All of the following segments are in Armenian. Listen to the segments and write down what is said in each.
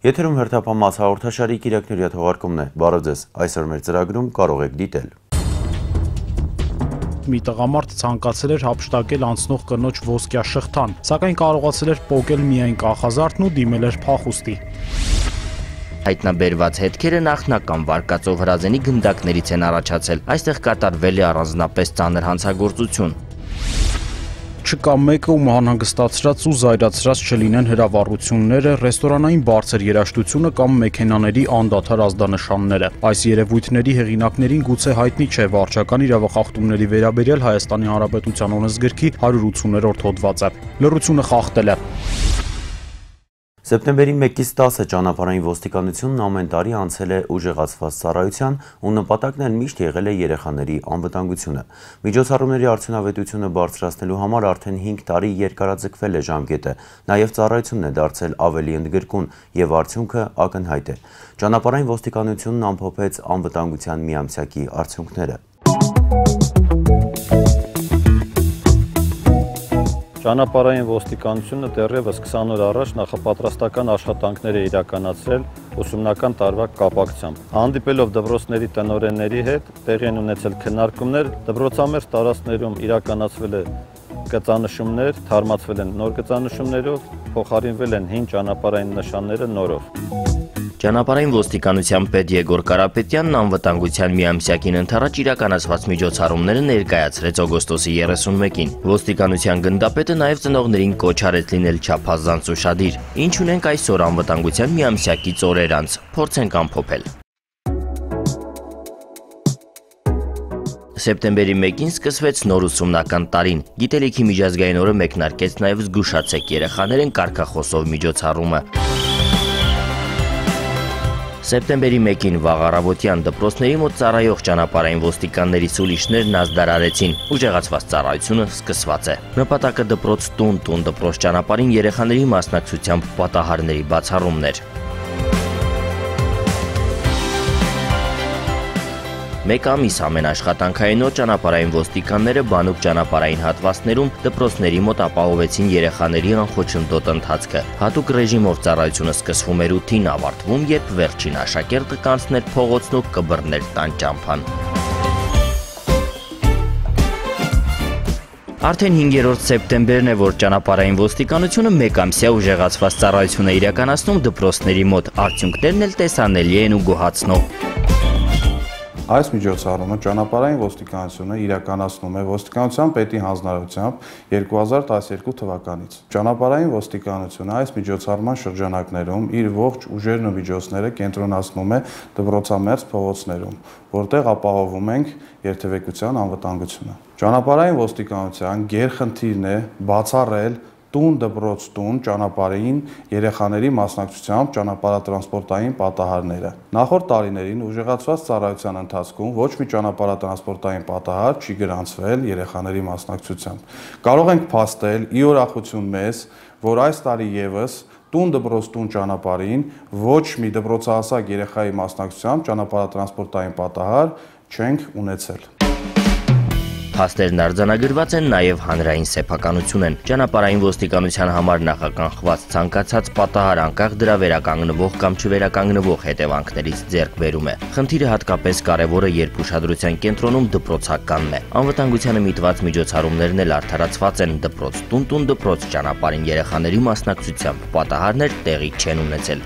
Եթերում հերթապահ հաղորդաշարի կիրակների թողարկումն է։ Բարև ձեզ։ Այսօր մեր ծրագրում կարող եք դիտել։ Մի տղամարդ ցանկացել էր հափշտակել անցնող կնոջ ոսկյա շղթան, սակայն կարողացել էր պոկել միայն կախազարդն ու դիմել էր փախուստի։ Հայտնաբերված հետքերը նախնական վարկածով հրազենի գնդակներից են առաջացել։ Այստեղ կատարվել է առանձնապես ծանր հանցագործություն։ Չկա մեկը, ում անհանգստացրած ու զայրացրած չլինեն հրավառությունները, ռեստորանային բարձր երաժշտությունը կամ մեքենաների անդադար ազդանշանները։ Այս երևույթների հեղինակներին գուցե հայտնի չէ վարչական իրավախախտումների վերաբերյալ Հայաստանի Հանրապետության օրենսգրքի 180-րդ հոդվածը։ Լռությունը խախտել է։ Սեպտեմբերի 1-ից 10-ը ճանապարհային ոստիկանությունն ամեն տարի անցել է ուժեղացված ծառայության ու նպատակն էլ միշտ եղել է երեխաների անվտանգությունը։ Միջոցառումների արդյունավետությունը բարձրացնելու համար արդեն 5 տարի երկարաձգվել է ժամկետը, նաև ծառայությունն է դարձել ավելի ընդգրկուն եւ արդյունքը ակնհայտ է։ Ճանապարհային ոստիկանությունն ամփոփեց անվտանգության միամսյակի արդյունքները։ Ճանապարհային ոստիկանությունը դեռևս 20 օր առաջ նախապատրաստական աշխատանքներ է իրականացրել ուսումնական տարվա կապակցությամբ։ Հանդիպելով դպրոցների տնօրենների հետ տեղի են ունեցել քննարկումներ, դպրոցամերձ տարածքներում իրականացվել է գծանշումներ, թարմացվել են նոր գծանշումներով, փոխարինվել են հին ճանապարհային նշանները նորով։ Ճանապարհային ոստիկանության պետ Եգոր Կարապետյանն անվտանգության միամսյակին ընդառաջ իրականացված միջոցառումները ներկայացրեց օգոստոսի 31-ին։ Ոստիկանության գնդապետը նաև ծնողներին կոչ արեց լինել չափազանց ուշադիր։ Ինչ ունենք այսօր անվտանգության միամսյակից օրեր անց, փորձենք ամփոփել։ Սեպտեմբերի 1-ին սկսվեց նոր ուսումնական տարին։ Գիտելիքի միջազգային օրը մեկնարկեց նաև «Զգուշացեք երեխաներ» կարգախոսով միջոցառումը։ Սեպտեմբերի 1-ին վաղ առավոտյան դպրոցների մոտ ծառայող ճանապարհային ոստիկանների սուլիշներն ազդարարեցին։ Ուժեղացված ծառայությունը սկսված է։ Նպատակը դպրոց-տուն, դպրոց ճանապարհին երեխաների մասնակցությամբ պատահարների բացառումն էր։ Մեկ ամիս ամենաշխատանքային օր ճանապարհային ոստիկանները բանուկ ճանապարհային հատվածներում դպրոցների մոտ ապահովեցին երեխաների անխոչնդոտ ընթացքը։ Հատուկ ռեժիմով ծառայությունը սկսվում էր 8-ին, ավարտվում, երբ վերջին աշակերտը կանցներ փողոցն ու կբռներ տան ճամփան։ Արդեն 5-րդ սեպտեմբերն է, որ ճանապարհային ոստիկանությունը մեկամսյա ուժեղացված ծառայություն է իրականացնում դպրոցների մոտ, արդյունքներն էլ տեսանելի են ու գոհացնող։ Այս միջոցառումը ճանապարհային ոստիկանությունը իրականացնում է ոստիկանության պետի հանձնարարությամբ 2012 թվականից։ Ճանապարհային ոստիկանությունը այս միջոցառման շրջանակներում իր ողջ ուժերն ու միջոցները կենտրոնացնում է դպրոցամերձ փողոցներում, որտեղ ապահովում ենք երթևեկության անվտանգությունը։ Ճանապարհային ոստիկանության գերխնդիրն է բացառել տուն դպրոց տուն ճանապարհային երեխաների մասնակցությամբ ճանապարհատրանսպորտային պատահարները։ Նախորդ տարիներին ուժեղացված ծառայության ընթացքում ոչ մի ճանապարհատրանսպորտային պատահար չի գրանցվել երեխաների մասնակցությամբ։ Կարող ենք փաստել ի ուրախություն մեզ, որ այս տարի եւս տուն դպրոց տուն ճանապարհին ոչ մի դպրոցահասակ երեխայի մասնակցությամբ ճանապարհատրանսպորտային պատահար չենք ունեցել։ Փաստերն արձանագրված են նաև հանրային սեփականություն են։ Ճանապարհային ոստիկանության համար նախականխված ցանկացած պատահար անկախ դրա վերականգնվող կամ չվերականգնվող հետևանքներից ձեռք բերում է։ Խնդիրը հատկապես կարևոր է, երբ ուշադրության կենտրոնում դպրոցականն է։ Անվտանգությանը միտված միջոցառումներն էլ արդարացված են դպրոց-տուն դպրոց ճանապարհին երեխաների մասնակցությամբ պատահարներ տեղի չեն ունեցել։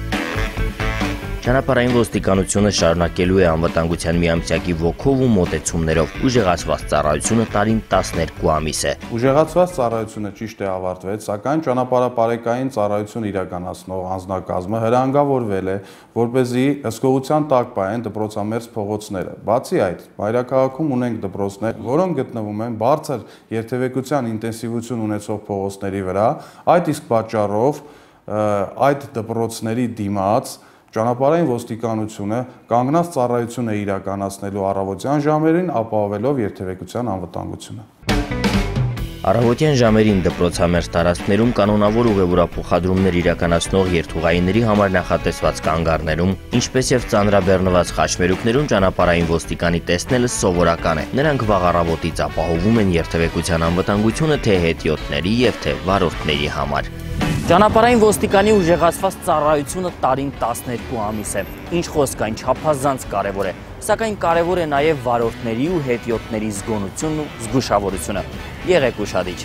Ճանապարհային ոստիկանությունը շարունակելու է անվտանգության միամսյակի ոգով ու մոտեցումներով։ Ուժեղացված ծառայությունը տարին 12 ամիս է։ Ուժեղացված ծառայությունը ճիշտ է ավարտվեց, սակայն ճանապարհապարեկային ծառայություն իրականացնող անձնակազմը հրանգավորվել է, որպեսզի հսկողության տակ պահեն դպրոցամերձ փողոցները։ Բացի այդ, մայրաքաղաքում ունենք դպրոցներ, որոնք գտնվում են բարձր երթևեկության ինտենսիվություն ունեցող փողոցների վրա, այդ իսկ պատճառով այդ դպրոցների դիմաց ճանապարհային ոստիկանությունը կանգնած ծառայություն է իրականացնելու առավոտյան ժամերին, ապահովելով երթևեկության անվտանգությունը։ Առավոտյան ժամերին դպրոցամերձ տարածքներում կանոնավոր ուղևորափոխադրումներ իրականացնող երթուղայինների համար նախատեսված կանգառներում, ինչպես եւ ծանրաբեռնված խաչմերուկներում ճանապարհային ոստիկանի տեսնելը սովորական է։ Նրանք վաղ առավոտից ապահովում են երթևեկության անվտանգությունը թե հետիոտների եւ թե վարորդների համար։ Ճանապարհային ոստիկանի ուժեղացված ծառայությունը տարին 12 ամիս է, ինչ խոսք այն չափազանց կարևոր է, սակայն կարևոր է նաև վարորդների ու հետիոտների զգոնությունն ու զգուշավորությունը։ Եղեք ուշադիր։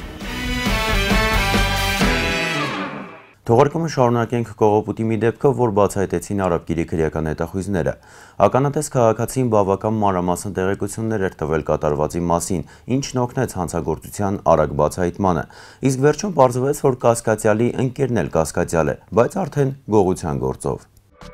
Թողարկումը շարունակենք կողոպուտի մի դեպքով, որ բացահայտեցին Արաբկիրի քրեական հետախույզները։ Ականատես քաղաքացին բավական մանրամասն տեղեկություններ էր տվել կատարվածի մասին, ինչն օգնեց հանցագործության արագ բացահայտմանը։ Իսկ վերջում պարզվեց, որ կասկածյալի ընկերն էլ կասկածյալ է, բայց արդեն գողության գործով։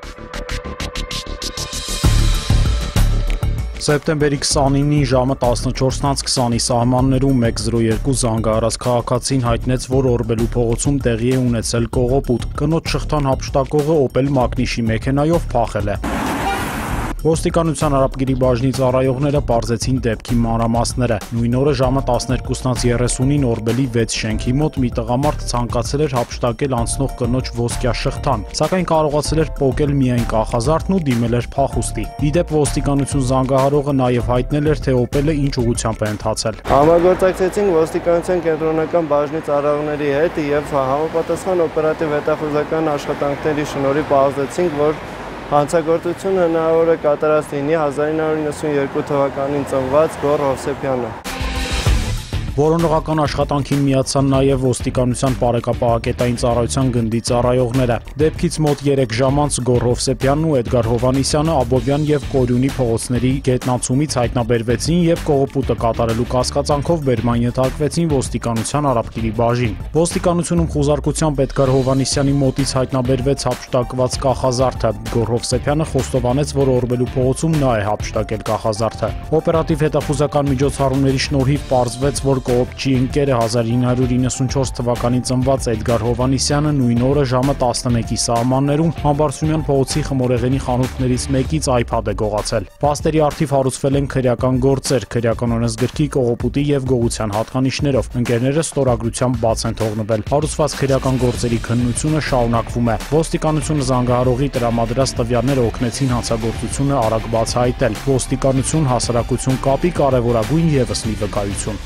Սեպտեմբերի 29-ին ժամը 14:20-ի սահմաններում 102 զանգահարած քաղաքացին հայտնեց, որ Օրբելու փողոցում տեղի է ունեցել կողոպուտ։ Կնոջ շղթան հափշտակողը Opel Magnish-ի մեքենայով փախել է։ Ոստիկանության Արաբկիրի բաժնի ծառայողները պարզեցին դեպքի մանրամասները։ Նույն օրը ժամը 12:30-ին Օրբելի 6 շենքի մոտ մի տղամարդ ցանկացել էր հափշտակել անցնող կնոջ ոսկյա շղթան, սակայն կարողացել էր պոկել միայն կախազարդն ու դիմել էր փախուստի։ Ի դեպ ոստիկանություն զանգահարողը նաև հայտնել էր, թե Opel-ը ինչ ուղղությամբ է ընթացել։ Համագործակցեցինք ոստիկանության կենտրոնական բաժնի ծառայողների հետ եւ համապատասխան օպերատիվ հետախուզական աշխատանքների շնորհիվ պարզեցինք, որ հանցագործությունը հնարավոր է կատարած լինի 1992 թվականին ծնված Գոռ Հովսեփյանը։ Որոնողական աշխատանքին միացան նաև ոստիկանության բարեկապահակետային ծառայության գնդի ծառայողները։ Դեպքից մոտ 3 ժամ անց Գոռ Հովսեփյանն ու Էդգար Հովհաննիսյանը Աբովյան եւ Կորյունի փողոցների գետնանցումից հայտնաբերվեցին եւ կողոպուտը կատարելու կասկածանքով բերման ենթարկվեցին ոստիկանության Արաբկիրի բաժին։ Ոստիկանությունում խուզարկությամբ Էդգար Հովհաննիսյանի մոտից հայտնաբերվեց հափշտակված կախազարդը։ Գոռ Հովսեփյանը խոստովանեց, որ Օրբելու փողոցում նա է հափշտակել կախազարդը։ Օպերատիվ հետախուզական միջոցառումների շնորհիվ պարզվեց, որ կողոպտչի ընկերը 1994 թվականին ծնված Էդգար Հովհաննիսյանը նույն օրը ժամը 11-ի սահմաններում Համբարձումյան փողոցի խմորեղենի խանութներից մեկից iPad է գողացել։ Փաստերի առթիվ հարուցվել են քրեական գործեր, քրեական օրենսգրքի կողոպուտի եւ գողության հատկանիշներով։ Ընկերները ստորագրությամբ բաց են թողնվել։ Հարուցված քրեական գործերի քննությունը շարունակվում է։ Ոստիկանությունը զանգահարողի տրամադրած տվյալները օգնեցին հանցագործությունը արագ բացահայտել։ Ոստիկանություն հասարակություն կապի կարևորագույն ևս մի վկայություն։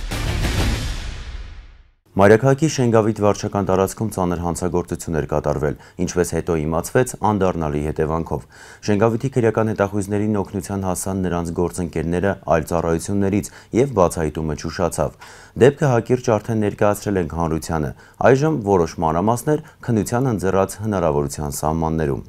Մայրաքաղաքի Շենգավիթ վարչական տարածքում ծանր հանցագործություն էր կատարվել, ինչպես հետո իմացվեց անդառնալի հետևանքով։ Շենգավիթի քրեական հետախույզներին օգնության հասան նրանց գործընկերները այլ ծառայություններից եւ բացահայտումը չուշացավ։ Դեպքը հակիրճ արդեն ներկայացրել ենք հանրությանը։ Այժմ որոշ մանրամասներ քննության ընձեռած հնարավորության սահմաններում։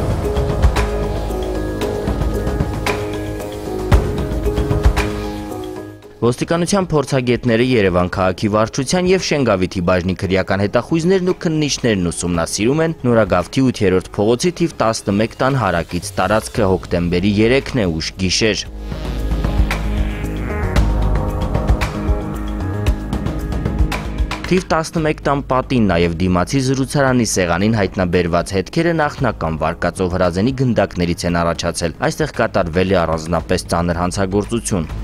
Ոստիկանության փորձագետները Երևան քաղաքի վարչության եւ Շենգավիթի բաժնի քրեական հետախույզներն ու քննիչներն ուսումնասիրում են Նորագավթի 8-րդ փողոցի թիվ 11 տան հարակից տարածքը հոկտեմբերի 3-ն է ուշ գիշեր։ Թիվ 11 տան պատին նաև դիմացի զրուցարանի սեղանին հայտնաբերված հետքերը նախնական վարկածով հրազենի գնդակներից են առաջացել։ Այստեղ կատարվել է առանձնապես ծանր հանցագործություն։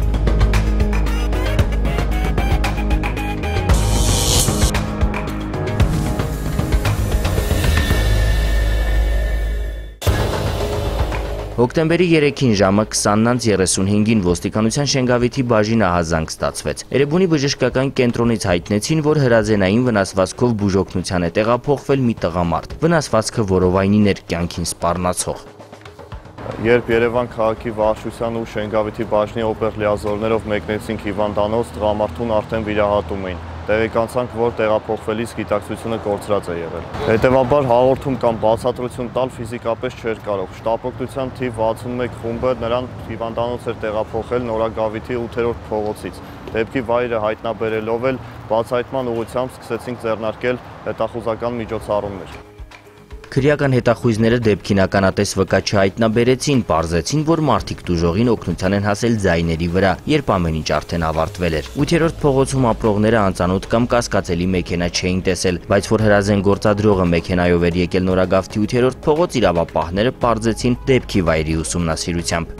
Հոկտեմբերի 3-ին ժամը 20:35-ին ոստիկանության Շենգավիթի բաժին ահազանգ ստացվեց։ Էրեբունի բժշկական կենտրոնից հայտնեցին, որ հրազենային վնասվածքով բուժօգնության է տեղափոխվել մի տղամարդ։ Վնասվածքը որովայնին էր կյանքին սպառնացող։ Երբ Երևան քաղաքի վարչության ու Շենգավիթի բաժնի օպեր լիազորներով մեկնեցինք հիվանդանոց, տղամարդուն արդեն վիրահատում էին։ Տեղեկանցանք, որ տեղափոխվելիս գիտակցությունը կորցրած է եղել։ Հետևաբար հաղորդում կամ բացատրություն տալ ֆիզիկապես չէր կարող։ Շտապօգնության թիվ 61 խումբը նրան հիվանդանոց էր տեղափոխել Նորագավիթի 8-րդ փողոցից։ Դեպքի վայրը հայտնաբերելով էլ բացահայտման ուղղությամբ սկսեցինք ձեռնարկել հետախուզական միջոցառումներ։ Քրեական հետախույզները դեպքին ականատես վկա չհայտնաբերեցին, պարզեցին, որ մարդիկ տուժողին օգնության են հասել ձայների վրա, երբ ամեն ինչ արդեն ավարտվել էր։ 8-րդ փողոցում ապրողները անծանոթ կամ կասկածելի մեքենա չէին տեսել, բայց որ հրազեն գործադրողը մեքենայով էր եկել Նորագավթի 8-րդ փողոց, իրավապահները պարզեցին դեպքի վայրի ուսումնասիրությամբ։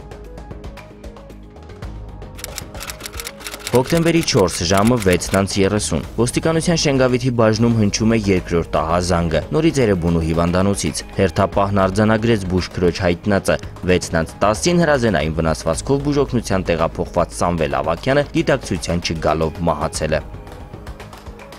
Հոկտեմբերի 4 ժամը 6:30 ոստիկանության Շենգավիթի բաժնում հնչում է երկրորդ ահազանգը, նորից Էրեբունու հիվանդանոցից։ Հերթապահն արձանագրեց բուժքրոջ հայտնածը։ 6:10-ին հրազենային վնասվածքով բուժօգնության տեղափոխված Սամվել Ավագյանը գիտակցության չգալով մահացել է։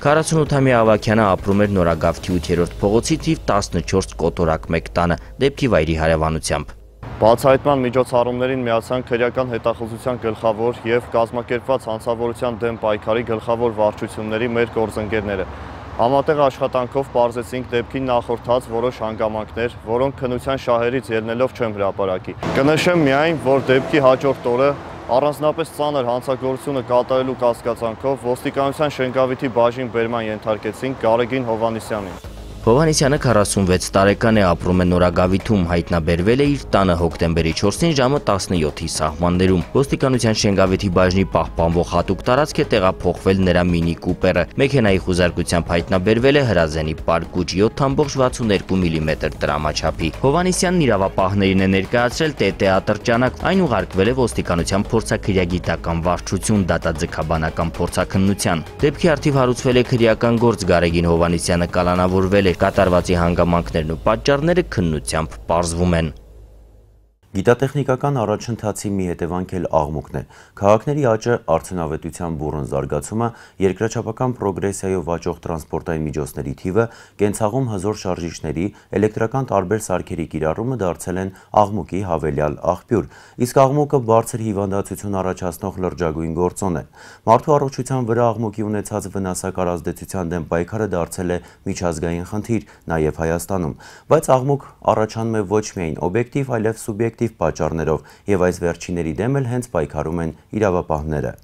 48-ամյա Ավագյանը ապրում էր Նորագավթի 8-րդ փողոցի թիվ 14 կոտորակ 1 տանը, դեպքի վայրի հարևանությամբ։ Բացահայտման միջոցառումներին միացան քրեական հետախուզության գլխավոր և կազմակերպված հանցավորության դեմ պայքարի գլխավոր վարչությունների մեր գործընկերները։ Համատեղ աշխատանքով պարզեցինք դեպքին նախորդած որոշ հանգամանքներ, որոնք քննության շահերից ելնելով չեմ հրապարակի։ Կնշեմ միայն, որ դեպքի հաջորդ օրը առանձնապես ծանր հանցագործությունը կատարելու կասկածանքով ոստիկանության Շենգավիթի բաժին բերման ենթարկեցինք Գարեգին Հովհաննիսյանին։ Հովհաննիսյանը 46 տարեկան է, ապրում է Նորագավիթում, հայտնաբերվել է իր տանը հոկտեմբերի 4-ին ժամը 17-ի սահմաններում։ Ոստիկանության Շենգավիթի բաժնի պահպանվող հատուկ տարածք է տեղափոխվել նրա մինի կուպերը։ Մեքենայի խուզարկությամբ հայտնաբերվել է հրազենի պարկուճ 7.62 մմ տրամաչափի։ Հովհաննիսյանն իրավապահներին է ներկայացրել ՏՏ ատրճանակ, այն ուղարկվել է ոստիկանության փորձաքրեագիտական վարչություն դատաձգաբանական փորձաքննության։ Դեպքի առթիվ հարուցվել է քրեական գործ, Գարեգին Հովհաննիսյանը կալանավորվել է, կատարվածի հանգամանքներն ու պատճառները քննությամբ պարզվում են։ Գիտատեխնիկական առաջընթացի մի հետևանք էլ աղմուկն է։ Քաղաքների աճը, արդյունավետության բուռն զարգացումը, երկրաչափական պրոգրեսիայով աճող տրանսպորտային միջոցների թիվը, կենցաղում հզոր շարժիչների, էլեկտրական տարբեր սարքերի կիրառումը դարձել են աղմուկի հավելյալ աղբյուր, իսկ աղմուկը բարձր հիվանդացություն առաջացնող լրջագույն գործոն է։ Մարդու առողջության վրա աղմուկի ունեցած վնասակար ազդեցության դեմ պայքարը դարձել է միջազգային խնդիր, նաև Հայաստանում, բայց աղմուկ առաջանում է ոչ միայն օբյեկտիվ, այլև սուբյեկտիվ պատճառներով, եւ այս վերջիների դեմ էլ հենց պայքարում են իրավապահները։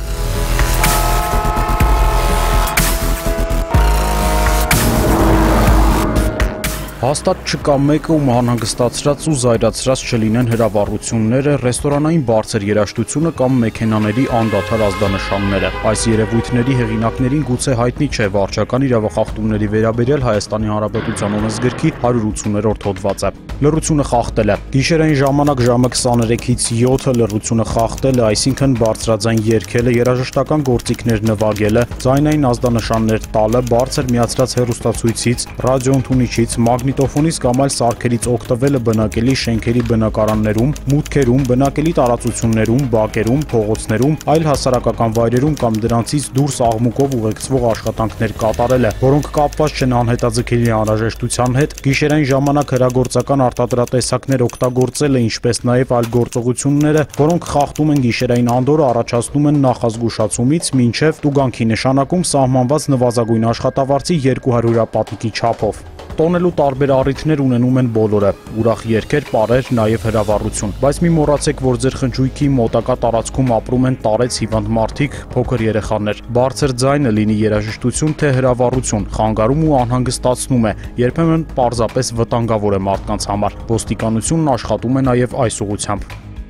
Հաստատ չկա մեկը, ում անհանգստացրած ու զայրացրած չլինեն հրավառությունները, ռեստորանային բարձր երաժշտությունը կամ մեքենաների անդադար ազդանշանները։ Այս երևույթների հեղինակներին գուցե հայտնի չէ վարչական իրավախախտումների վերաբերյալ Հայաստանի Հանրապետության օրենսգրքի 180-րդ հոդվածը։ Լռությունը խախտել է։ Գիշերային ժամանակ ժամը 23-ից 7-ը լռությունը խախտելը, այսինքն բարձրաձայն երգելը, երաժշտական գործիքներ նվագելը, ձայնային ազդանշաններ տալը, բարձր միացրած հեռուստացույցից, ռադիոընդունիչից, մագնիտոֆոնից կամ այլ սարքերից օգտվելը բնակելի շենքերի բնակարաններում, մուտքերում, բնակելի տարածություններում, բակերում, փողոցներում, այլ հասարակական վայրերում կամ դրանցից դուրս աղմուկով ուղեկցվող աշխատանքներ կատարելը, որոնք կապված չեն անհետաձգելի անհրաժեշտության հետ, գիշերային ժամանակ հրագործական արտադրատեսակներ օգտագործելը, ինչպես նաև այլ գործողությունները, որոնք խախտում են գիշերային անդորրը, առաջացնում են նախազգուշացումից մինչև տուգանքի նշանակում սահմանված նվազագույն աշխատավարձի 200 հրապատիկի չափով։ Տոնելու տարբեր առիթներ ունենում են բոլորը՝ ուրախ երգեր, պարեր, նաև հրավառություն։ Բայց մի մոռացեք, որ ձեր խնջույքի մոտակա տարածքում ապրում են տարեց հիվանդ մարդիկ, փոքր երեխաներ։ Բարձր ձայնը, լինի երաժշտություն թե հրավառություն, խանգարում ու անհանգստացնում է, երբեմն պարզապես վտանգավոր է մարդկանց համար։ Ոստիկանությունն աշխատում է նաև այս ուղղությամբ։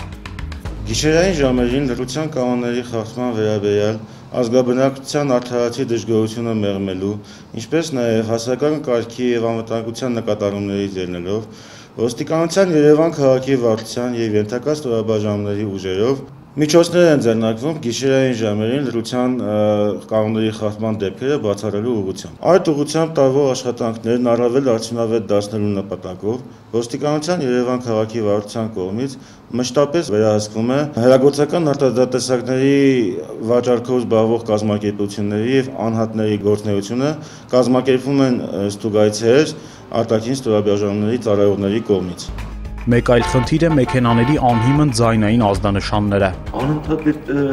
Գիշերային ժամերին լռության կանոնների խախտման վերաբերյալ ազգաբնակության արդարացի դժգոհությունը մեղմելու, ինչպես նաև հասարակական կարգի և անվտանգության նկատառումներից ելնելով, ոստիկանության Երևան քաղաքի վարչության և ենթակա ստորաբաժանումների ուժերով միջոցներ են ձեռնարկվում գիշերային ժամերին լռության կանոնների խախտման դեպքերը բացառելու ուղղությամբ։ Այդ ուղղությամբ տարվող աշխատանքներն առավել արդյունավետ դարձնելու նպատակով ոստիկանության Երևան քաղաքի վարչության կողմից մշտապես վերահսկվում է հեռագործական արտադրատեսակների վաճառքով զբաղվող կազմակերպությունների և անհատների գործունեությունը, կազմակերպվում են ստուգայցեր արտաքին ստորաբաժանումների ծառայողների կողմից։ Մեկ այլ խնդիր է մեքենաների անհիմն ձայնային ազդանշանները։ Անընդհատ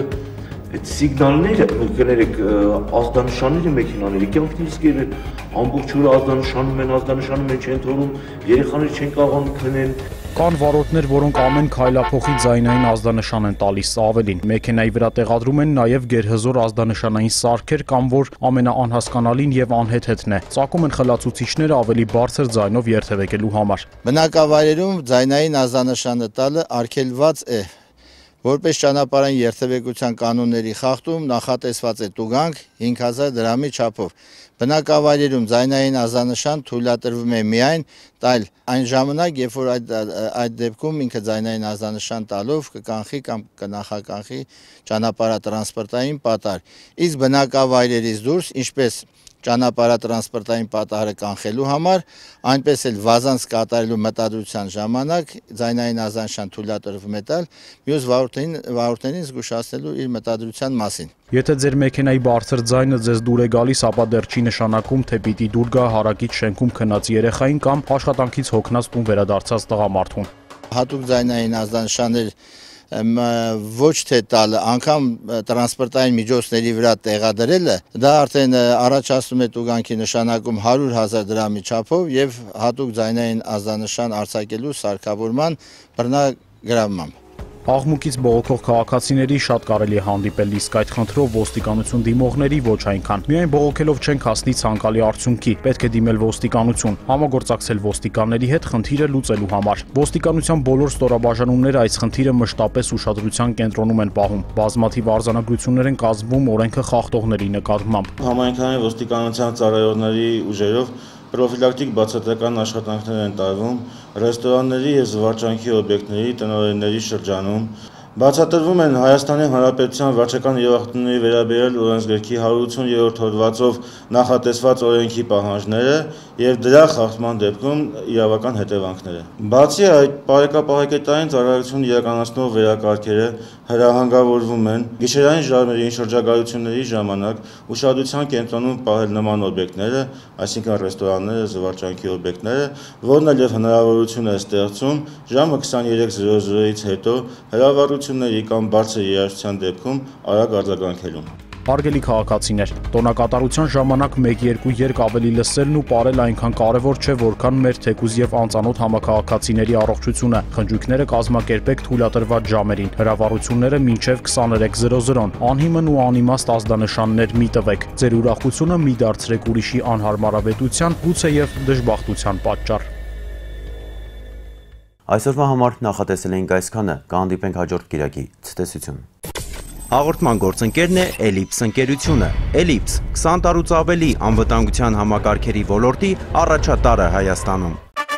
այդ սիգնալները, կներեք, ազդանշանները մեքենաների կյանքն իսկ ամբողջ օրը ազդանշանում են, չեն թողնում, երեխաները չեն կարողանում քնեն։ Կան վարորդներ, որոնք ամեն քայլափոխի ձայնային ազդանշան են տալիս, ավելին, մեքենայի վրա տեղադրում են նաև գերհզոր ազդանշանային սարքեր կամ որ ամենաանհասկանալին եւ անհեթեթն է, ծակում են խլացուցիչները ավելի բարձր ձայնով երթևեկելու համար։ Բնակավայրերում ձայնային ազդանշանը տալը արգելված է, որպես ճանապարհային երթևեկության կանոնների խախտում նախատեսված է տուգանք 5000 դրամի չափով։ Բնակավայրերում ձայնային ազդանշան թույլատրվում է միայն տալ այն ժամանակ, երբ որ այդ դեպքում ինքը ձայնային ազդանշան տալով կկանխի կամ կնախականխի ճանապարհատրանսպորտային պատահար։ Իսկ բնակավայրերից դուրս, ինչպես ճանապարհատրանսպորտային պատահարը կանխելու համար, այնպես էլ վազանց կատարելու մտադրության ժամանակ ձայնային ազդանշան թույլատրվում է տալ մյուս վարորդներին զգուշացնելու իր մտադրության մասին։ Եթե ձեր մեքենայի բարձր ձայնը ձեզ դուր է գալիս, ապա դեռ չի նշանակում, թե պիտի դուր գա հարակից շենքում քնած երեխային կամ աշխատանքից հոգնած տուն վերադարձած տղամարդուն։ Հատուկ ձայնային ազդանշաններ ոչ թե տալը, անգամ տրանսպորտային միջոցների վրա տեղադրելը, դա արդեն առաջացնում է տուգանքի նշանակում 100,000 դրամի չափով եւ հատուկ ձայնային ազդանշան արձակելու սարքավորման բռնագրավմամբ։ Աղմուկից բողոքող քաղաքացիների շատ կարելի է հանդիպել, իսկ այդ խնդրով ոստիկանություն դիմողների ոչ այնքան։ Միայն բողոքելով չենք հասնի ցանկալի արդյունքի, պետք է դիմել ոստիկանություն, համագործակցել ոստիկանների հետ խնդիրը լուծելու համար։ Ոստիկանության բոլոր ստորաբաժանումները այս խնդիրը մշտապես ուշադրության կենտրոնում են պահում։ Բազմաթիվ արձանագրություններ են կազմվում օրենքը խախտողների նկատմամբ։ Համայնքային ոստիկանության ծառայողների ուժերով պրոֆիլակտիկ բացատրական աշխատանքներ են տարվում ռեստորանների և զվարճանքի օբյեկտների տնօրենների շրջանում։ Բացատրվում են Հայաստանի Հանրապետության վարչական իրավախտությունների վերաբերյալ օրենսգրքի 180-րդ հոդվածով նախատեսված օրենքի պահանջները և դրա խախտման դեպքում իրավական հետևանքները։ Բացի այդ, բարեկապահեկետային ծառայություն իրականացնող վերակարգերը հրահանգավորվում են գիշերային ժամերին շրջագայությունների ժամանակ ուշադրության կենտրոնում պահել նման օբյեկտները, այսինքն ռեստորանները, զվարճանքի օբյեկտները, որն էլ և հնարավորություն է ստեղծում ժամը 23:00-ից հետո հրավառությունների կամ բարձր երաժշտության դեպքում արագ արձագանքելուն։ Հարգելի քաղաքացիներ, տոնակատարության ժամանակ 1-2 երգ ավելի լսելն ու պարել այնքան կարևոր չէ, որքան մեր թեկուզ եւ անծանոթ համակարգացիների առողջությունը։ Խնջույքները կազմակերպեք թույլատրված ժամերին, հրավառությունները մինչև 23:00-ն, անհիմն ու անիմաստ ազդանշաններ մի տվեք։ Ձեր ուրախությունը մի դարձրեք ուրիշի անհարմարավետության, գուցեև դժբախտության պատճառ։ Այսօրվա համար նախատեսել էինք այսքանը, կհանդիպենք հաջորդ կիրակի, ցտեսություն։ Հաղորդման գործընկերն է Էլիպս ընկերությունը։ Էլիպս 20 տարուց ավելի անվտանգության համակարգերի ոլորտի առաջատարը Հայաստանում։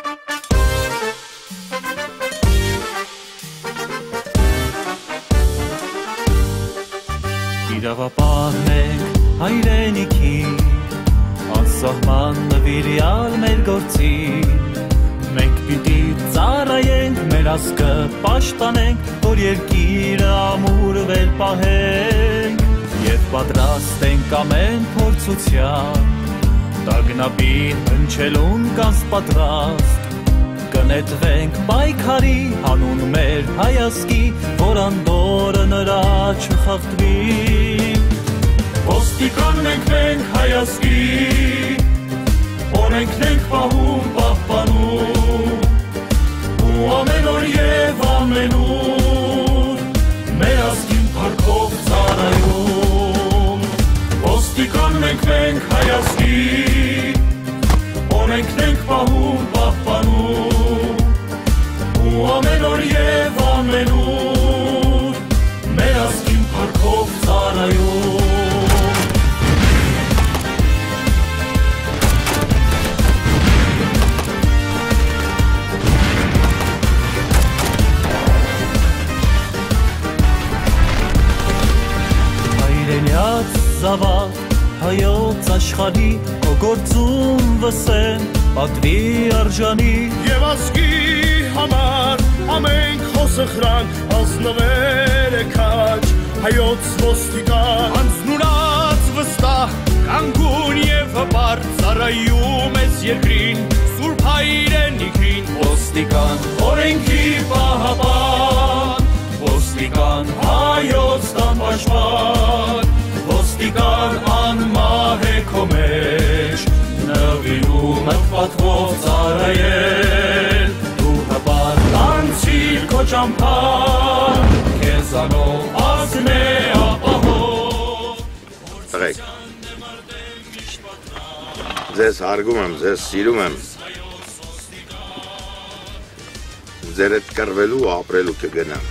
Իրավապահենք հայրենիքի, անսահման նվիրյալ մեր գործի, մենք պիտի ծառայենք, մեր ազգը պաշտպանենք, որ երկիրը ամուր վեր պահենք, և պատրաստ ենք ամեն փորձության, տագնապի հնչելուն կանց պատրաստ, կնետվենք պայքարի հանուն մեր հայազգի, որ անդորը նրա չխախտվի։ Ոստիկանն ենք մենք հայազգի, օրենքն ենք պահում պահպանում, ու ամեն օր և ամենուր մեր ազգին փառքով ծառայում։ Ոստիկանն ենք մենք հայազգի, օրենքն ենք պահում պահպանում, ու ամեն օր և ամենուր մեր ազգին փառքով ծառայում։ Զավակ հայոց աշխարհի քո գործում վսեն պատվի արժանի Եվ ազգի համար ամենք խոսխրանք ազնվեր է քաչ հայոց ոստիկան անձնուրած վստահ կանգուն եւ բարձրայում ես երկրին սուրբ հայրենիքին ոստիկան օրենքի պահապան ոստիկան հայոց տան պաշտպան ոստիկան անմահ է քո մեջ նվիրում ըդ պատվով ծառայել դու հպար անցիր քո ճամփան քեզանով ազն է ապահով Տղեկ ձեզ հարգում եմ, ձեզ սիրում եմ ձեր հետ կռվելու ու ապրելու կգնամ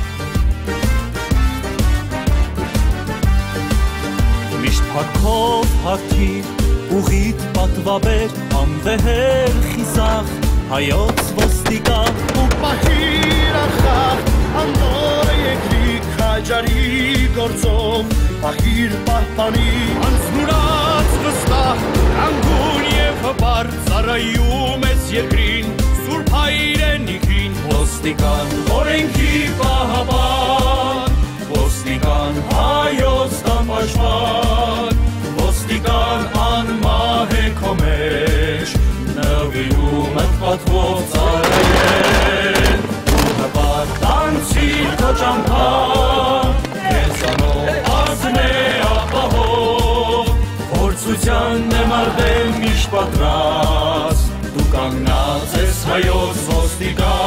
Միշտ փառքով հագիր, ուղիդ պատվաբեր, անվեհեր խիզախ, հայոց ոստիկան ու պահիր ախախտ անոր երկրի քաջարի գործով պահիր պահպանի անձնուրած վստահ անգուն եւ հպար ծառայում ես երկրին սուրբ հայրենիքին ոստիկան օրենքի պահապան ոստիկան հայոց տապաշվան ոստիկան անմահ է քո մեջ նվիրում ըդ պատվով ծառայել ու հպար տանցիր քո ճամփան քեզանով ազնե ապահով փորձության նեմարդեմ միշտ պատրաստ դու կանգնած ես հայոց ոստիկան